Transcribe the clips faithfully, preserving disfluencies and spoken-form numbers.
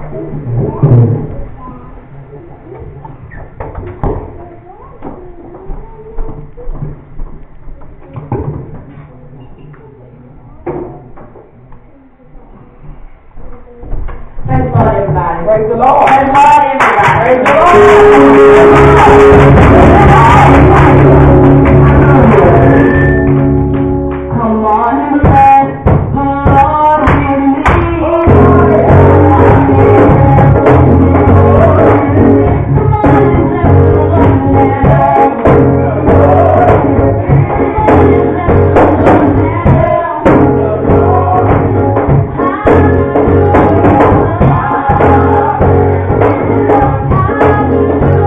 Praise the Lord, everybody. Praise the Lord. Come on and bless the Lord with me.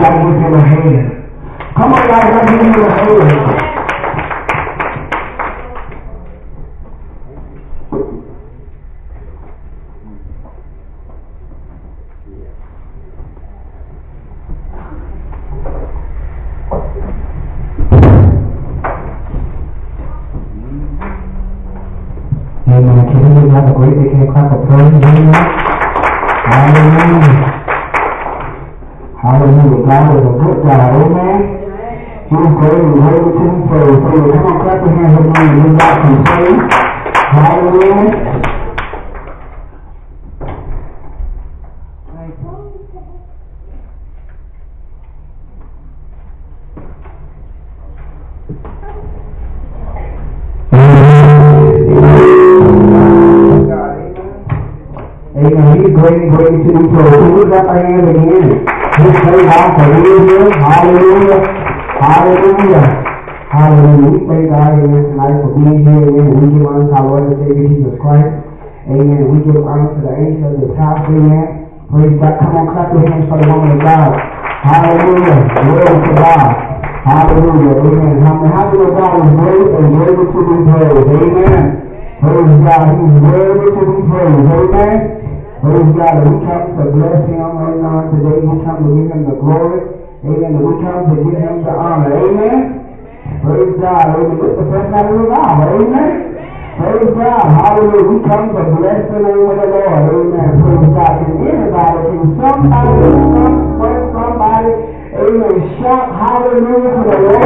y'all give him a hand. Come on, y'all, y'all give him a hand. Amen. Can we have a great big hand clap of praise? Amen. Hallelujah. Hallelujah. God is a good God. Amen. He is great and worthy to be praised. So come on, clap your hands with me and give God some praise. Hallelujah. Amen. He's great and great to be praised. So we clap our hands again. Just praise God for being here. Hallelujah. Hallelujah. Hallelujah. We thank God amen tonight for being here. Amen. We give honor to our Lord and Savior Jesus Christ. Amen. We give honor to the angels of this house. Amen. Praise God. Come on, clap your hands for the woman of God. Hallelujah. Glory to God. Hallelujah. Amen. How do God is great and worthy to be praised? Amen. Praise God. He's worthy to be praised. Amen. Praise God. We come to bless him. Amen. Today we come to give him the glory. Amen. We come to give him the honor. Amen. Praise God. Amen. It's the first night of the revival. Amen. Praise God. Hallelujah. We come to bless the name of the Lord. Amen. Praise God. Can anybody, can somebody, somewhere, somebody, amen, shout hallelujah to the Lord.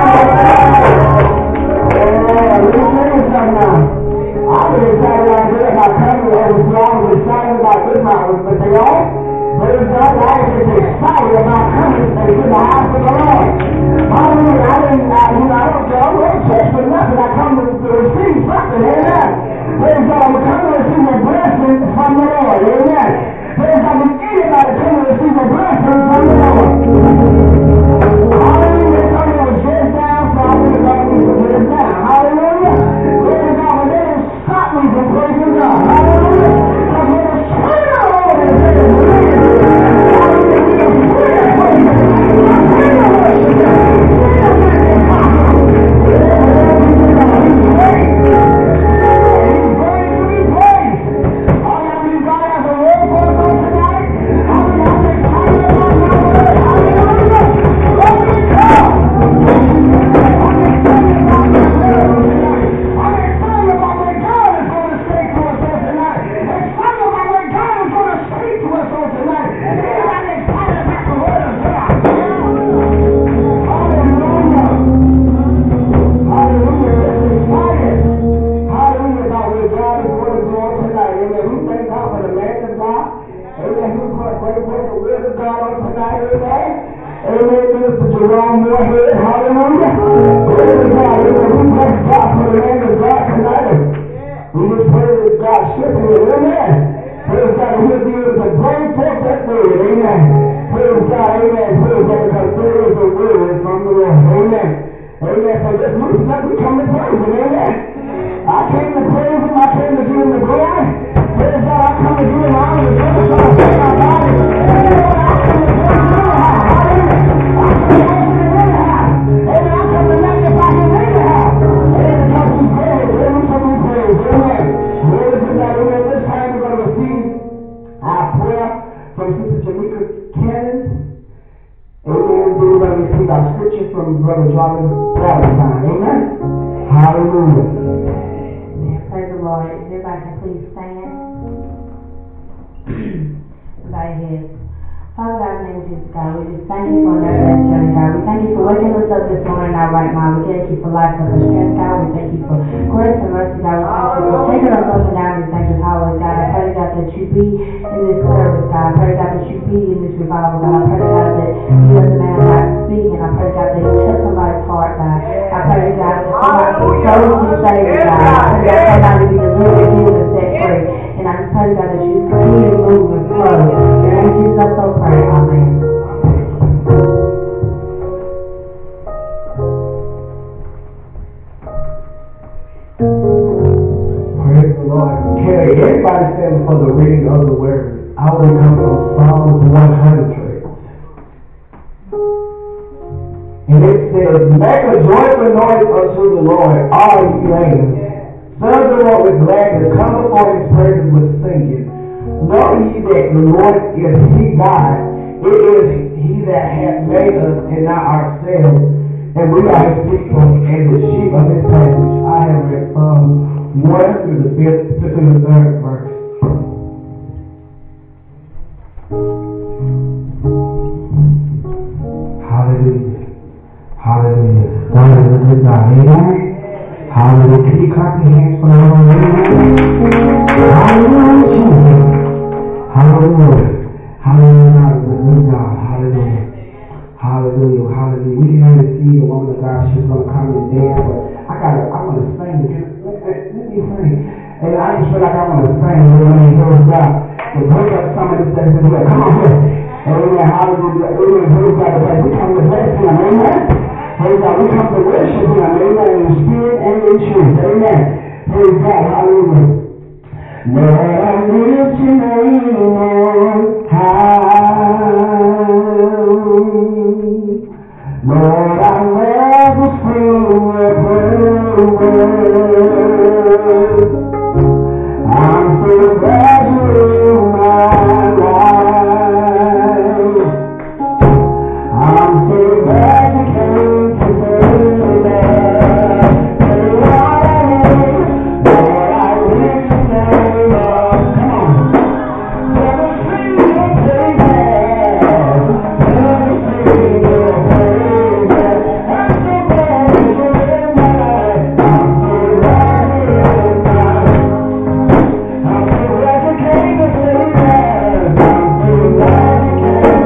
Yeah, let me tell you something now. I was excited like this. My family was I was excited about this house, but they all, praise God, I was just excited about coming to the house of the Lord. Hallelujah. I didn't, I, you know, I don't go to church for nothing. I come to, to receive something. Amen. Praise God. I'm coming to receive a blessing from the Lord. Amen. Praise God. If anybody come to receive a blessing from the Lord. Hallelujah. Somebody was dressed down, so I would have got me to dress down. Hallelujah. Praise God. But they didn't stop me from praising God. Hallelujah. Because when the Spirit of the Lord is there, And it says, make a joyful noise unto the Lord, all ye lands. Serve the Lord with gladness, come before his presence with singing. Know ye that the Lord is he God. It is he that hath made us and not ourselves. And we are his people and the sheep of his passage. I have read Psalms one through the fifth to the third verse. Hallelujah. Hallelujah. God is a good God. Amen. Hallelujah. Can you clap your hands for the Lord? Hallelujah. Hallelujah. Hallelujah. God is a good God. Hallelujah. Hallelujah. Hallelujah. We can only see the woman of God. She's going to come and dance, but I got to, I want to sing. Let, let, let me sing. And I just feel like I want to sing. You know, hear God. To break up some of this stuff in here. Come on here. Amen. Hallelujah. Amen. Praise God. We come to bless him. Amen. Praise God. We come to worship him. Amen. In spirit and in truth. Amen. Praise God. Hallelujah. Lord, I lift your name on high. Lord, I never sing a prayer. I'm so glad you're in my life. I'm so glad you came to save me. Lord, I lift your name up. Come on. Never sing your praises. Never sing your praises. I'm so glad you're in my life. I'm so glad you're in my life. I'm so glad you came to save us. I'm so glad you came.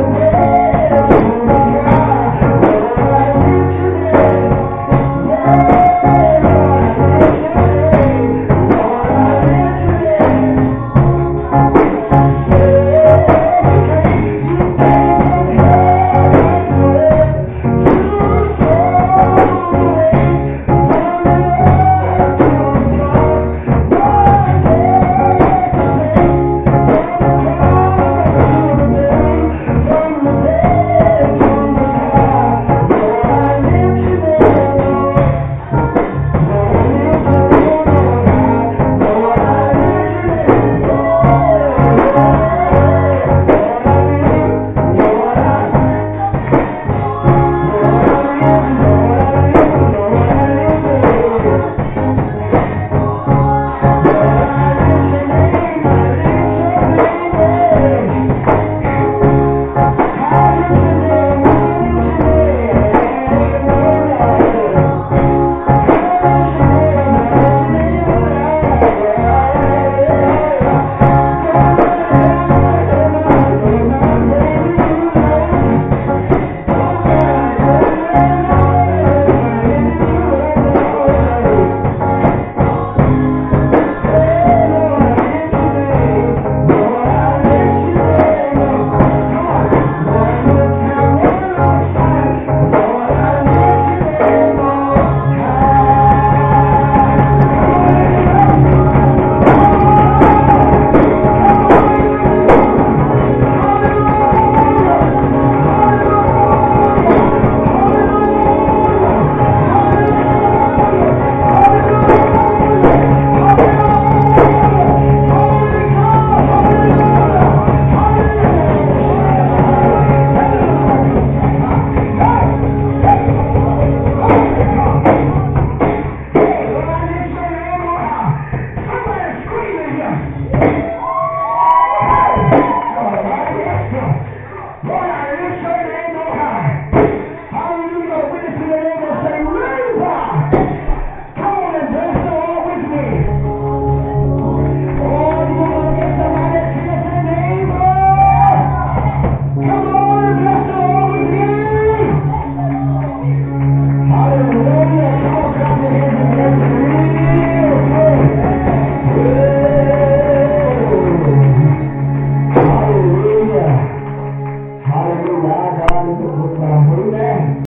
Yeah.